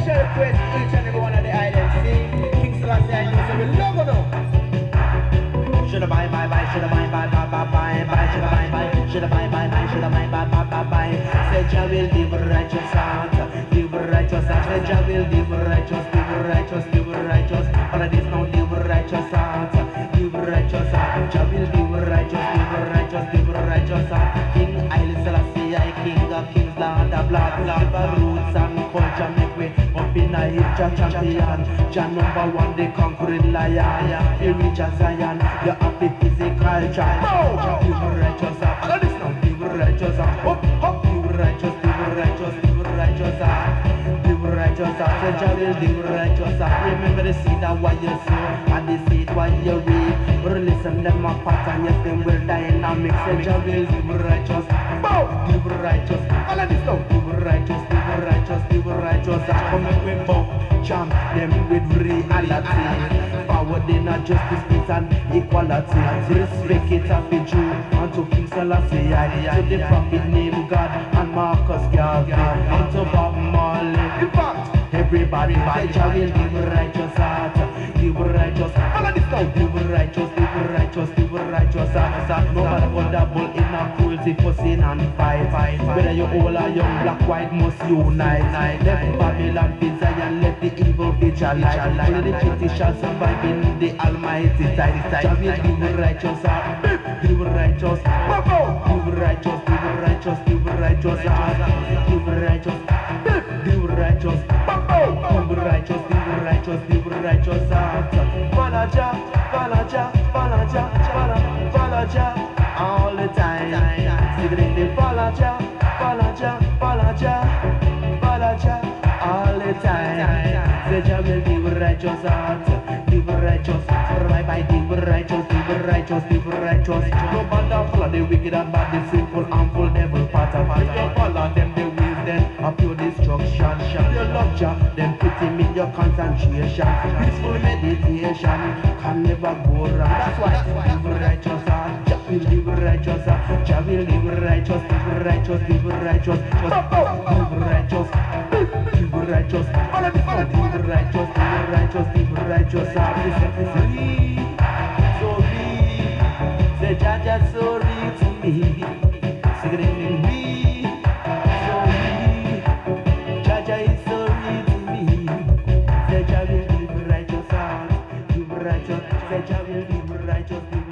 special request to each and every one of the islands. See, King Selassie, I know, so we love you now. Shoulda bye bye bye, shoulda bye bye bye bye bye bye, shoulda bye bye, shoulda bye bye bye, shoulda bye bye bye bye bye. Say Jah will live righteous heart, live righteous heart. Say Jah will live righteous, live righteous, live righteous. All of this now live righteous heart, live righteous heart. Jah will live righteous, live righteous, live righteous heart. King Haile Selassie, I King of Kings, Lord of Lords. Live roots and culture make way up in a hip Jah champion, Jah number one, the conquering lion. He reach a Zion, the happy physical child. Jah live righteous heart. All of this now live righteous heart. Up, up, live righteous, live righteous, live righteous heart. Live righteous heart. Say Jah will live righteous heart. Remember the seed of what you sow and the seed what you reap. Listen them a pattern, yes them will dynamic. Say Jah will live righteous. Bow, live righteous. All of this now live righteous, live righteous, live righteous heart. Come and we bow, jam them with reality. Forward in a justice, peace and equality. Respect it of the Jew unto King Selassie, to the prophet named God and Marcus Garvey, unto Bob Marley. In fact, everybody say Jah will live righteous heart, live righteous. All of this now live righteous, live righteous, live righteous heart. No matter what double in a cruelty, fussing and fight. Whether you old or young, black, white must unite. Let Babylon be Zion, let the evil be alive. Only the guilty shall survive in the Almighty tide. Jah will live righteous heart, live righteous, live righteous, live righteous, live righteous heart, live righteous, live righteous, live righteous, live righteous, live righteous heart. Follow Jah, follow Jah, follow Jah, follow Jah all the time. Secretly follow Jah, follow Jah, follow Jah, follow Jah all the time. Say Jah will live righteous heart, live righteous, survive by live righteous, live righteous, live righteous. No matter follow the wicked and bad, the sinful, harmful devil pattern. If you follow them, they will then of your destruction. If you love Jah, then put him in your concentration. Peaceful meditation can never go wrong. That's why live righteous heart, Jah will live righteous heart, Jah will live righteous, live righteous, live righteous, live righteous, live righteous. All of this live righteous, live righteous, live righteous heart. Listen, read, so read. Say Jah Jah so read to me. Sing it in me, so read. Jah Jah is so read to me. Say Jah will live righteous heart, live righteous. Say Jah will live righteous, live